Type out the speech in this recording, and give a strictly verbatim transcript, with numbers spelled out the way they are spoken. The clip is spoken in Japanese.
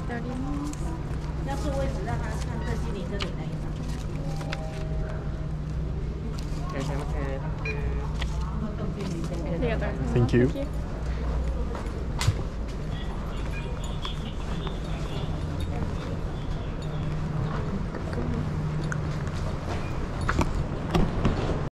ております。 要是位置让他看最近你这里那一张。 いらっしゃいませ。 ありがとうございます。 Thank you. Thank you.